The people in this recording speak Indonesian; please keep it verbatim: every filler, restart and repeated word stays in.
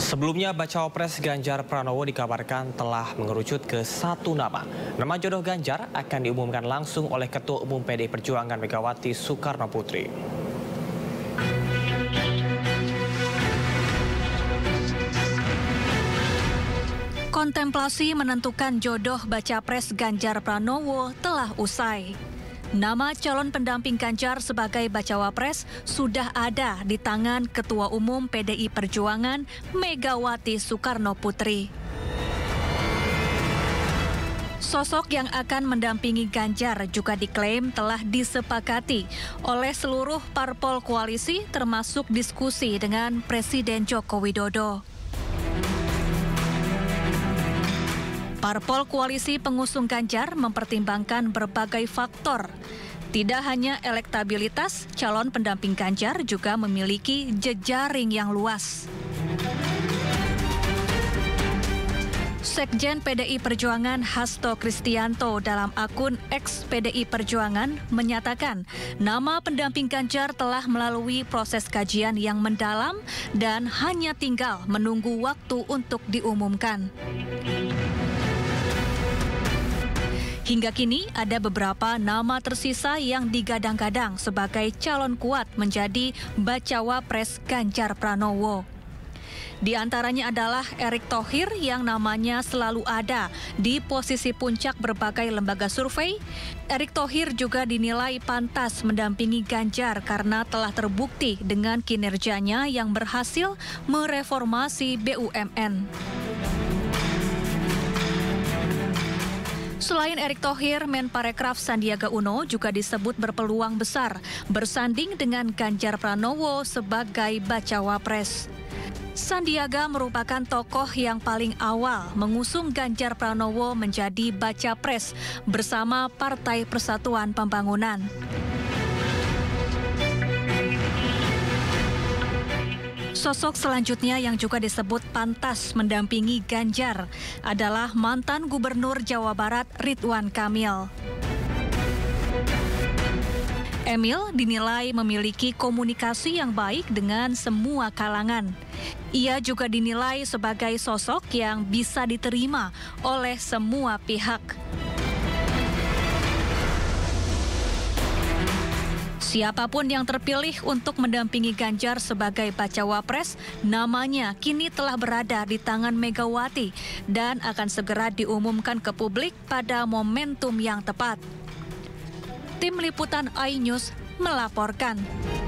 Sebelumnya, Bacawa Pres Ganjar Pranowo dikabarkan telah mengerucut ke satu nama. Nama jodoh Ganjar akan diumumkan langsung oleh Ketua Umum P D I Perjuangan Megawati Soekarno Putri. Kontemplasi menentukan jodoh Baca Pres Ganjar Pranowo telah usai. Nama calon pendamping Ganjar sebagai Bacawa Pres sudah ada di tangan Ketua Umum P D I Perjuangan Megawati Soekarno Putri. Sosok yang akan mendampingi Ganjar juga diklaim telah disepakati oleh seluruh parpol koalisi termasuk diskusi dengan Presiden Joko Widodo. Parpol koalisi pengusung Ganjar mempertimbangkan berbagai faktor. Tidak hanya elektabilitas, calon pendamping Ganjar juga memiliki jejaring yang luas. Sekjen P D I Perjuangan Hasto Kristianto dalam akun X P D I Perjuangan menyatakan nama pendamping Ganjar telah melalui proses kajian yang mendalam dan hanya tinggal menunggu waktu untuk diumumkan. Hingga kini ada beberapa nama tersisa yang digadang-gadang sebagai calon kuat menjadi Bacawa Pres Ganjar Pranowo. Di antaranya adalah Erick Thohir yang namanya selalu ada di posisi puncak berbagai lembaga survei. Erick Thohir juga dinilai pantas mendampingi Ganjar karena telah terbukti dengan kinerjanya yang berhasil mereformasi B U M N. Selain Erick Thohir, Menparekraf Sandiaga Uno juga disebut berpeluang besar bersanding dengan Ganjar Pranowo sebagai Bacawa Pres. Sandiaga merupakan tokoh yang paling awal mengusung Ganjar Pranowo menjadi Baca Pres bersama Partai Persatuan Pembangunan. Sosok selanjutnya yang juga disebut pantas mendampingi Ganjar adalah mantan Gubernur Jawa Barat Ridwan Kamil. Emil dinilai memiliki komunikasi yang baik dengan semua kalangan. Ia juga dinilai sebagai sosok yang bisa diterima oleh semua pihak. Siapapun yang terpilih untuk mendampingi Ganjar sebagai Bacawa Pres, namanya kini telah berada di tangan Megawati dan akan segera diumumkan ke publik pada momentum yang tepat. Tim Liputan iNews melaporkan.